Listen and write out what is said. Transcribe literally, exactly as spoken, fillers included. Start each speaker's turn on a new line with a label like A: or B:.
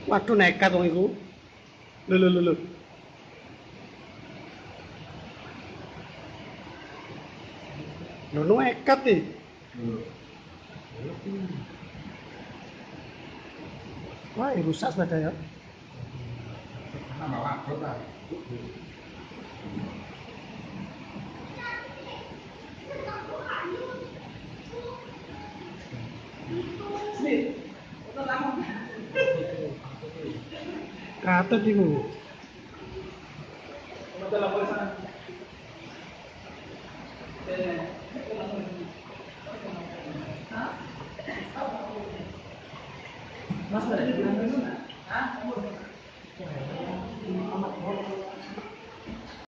A: Waduh nekat wong iku. Lho lho lho lho. Lho nekat iki. Wah, rusak sepeda ya. Katut iku.
B: Mas, ada di mana? Hah?